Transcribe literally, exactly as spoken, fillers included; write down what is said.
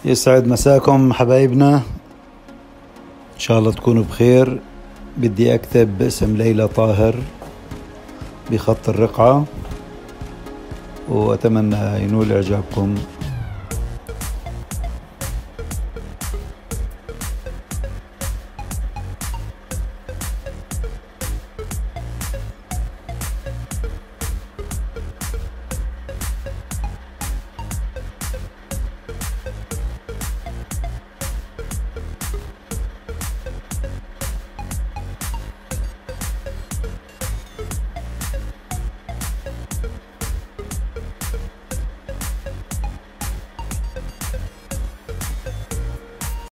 يسعد مساكم حبايبنا، إن شاء الله تكونوا بخير. بدي أكتب باسم ليلى طاهر بخط الرقعة، وأتمنى ينول إعجابكم.